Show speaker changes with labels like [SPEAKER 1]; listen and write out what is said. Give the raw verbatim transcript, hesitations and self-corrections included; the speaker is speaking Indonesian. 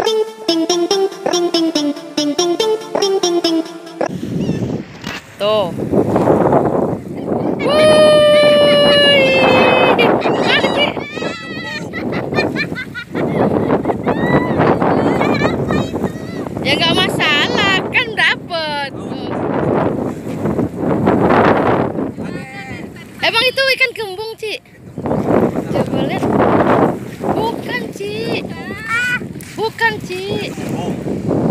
[SPEAKER 1] Tuh. Ya nggak masalah, kan dapet. Emang itu ikan kembung, Ci? Coba lihat. Bukan, Ci. Bukan, Ci.